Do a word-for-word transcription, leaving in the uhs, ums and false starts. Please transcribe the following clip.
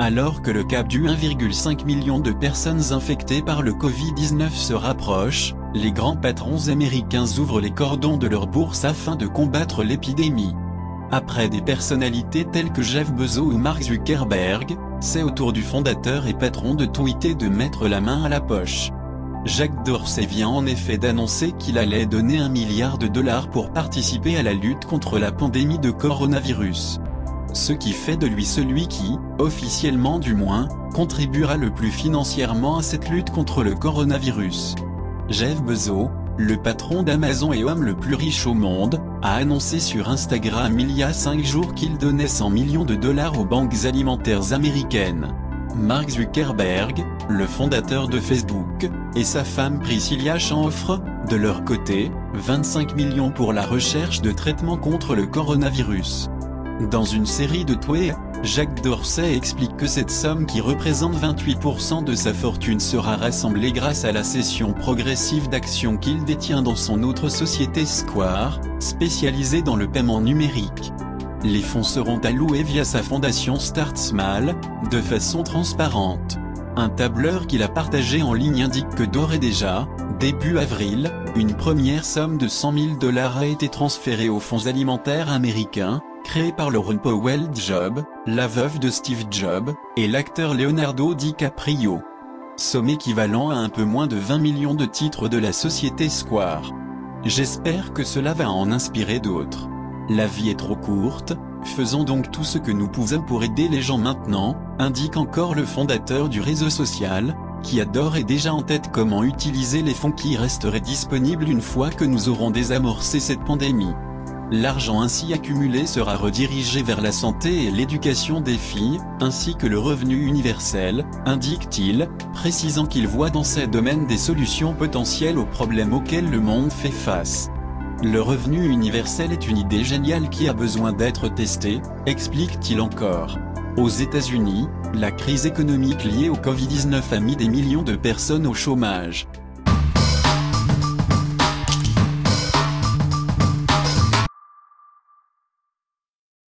Alors que le cap du un virgule cinq million de personnes infectées par le Covid dix-neuf se rapproche, les grands patrons américains ouvrent les cordons de leur bourse afin de combattre l'épidémie. Après des personnalités telles que Jeff Bezos ou Mark Zuckerberg, c'est au tour du fondateur et patron de Twitter de mettre la main à la poche. Jack Dorsey vient en effet d'annoncer qu'il allait donner un milliard de dollars pour participer à la lutte contre la pandémie de coronavirus. Ce qui fait de lui celui qui, officiellement du moins, contribuera le plus financièrement à cette lutte contre le coronavirus. Jeff Bezos, le patron d'Amazon et homme le plus riche au monde, a annoncé sur Instagram il y a cinq jours qu'il donnait cent millions de dollars aux banques alimentaires américaines. Mark Zuckerberg, le fondateur de Facebook, et sa femme Priscilla Chan offrent, de leur côté, vingt-cinq millions pour la recherche de traitements contre le coronavirus. Dans une série de tweets, Jack Dorsey explique que cette somme qui représente vingt-huit pour cent de sa fortune sera rassemblée grâce à la cession progressive d'actions qu'il détient dans son autre société Square, spécialisée dans le paiement numérique. Les fonds seront alloués via sa fondation Start Small, de façon transparente. Un tableur qu'il a partagé en ligne indique que d'ores et déjà, début avril, une première somme de cent mille dollars a été transférée aux fonds alimentaires américains, créé par Laurent Powell Jobs, la veuve de Steve Jobs, et l'acteur Leonardo DiCaprio. Somme équivalent à un peu moins de vingt millions de titres de la société Square. J'espère que cela va en inspirer d'autres. La vie est trop courte, faisons donc tout ce que nous pouvons pour aider les gens maintenant, indique encore le fondateur du réseau social, qui a d'ores et déjà en tête comment utiliser les fonds qui resteraient disponibles une fois que nous aurons désamorcé cette pandémie. L'argent ainsi accumulé sera redirigé vers la santé et l'éducation des filles, ainsi que le revenu universel, indique-t-il, précisant qu'il voit dans ces domaines des solutions potentielles aux problèmes auxquels le monde fait face. Le revenu universel est une idée géniale qui a besoin d'être testée, explique-t-il encore. Aux États-Unis, la crise économique liée au Covid dix-neuf a mis des millions de personnes au chômage.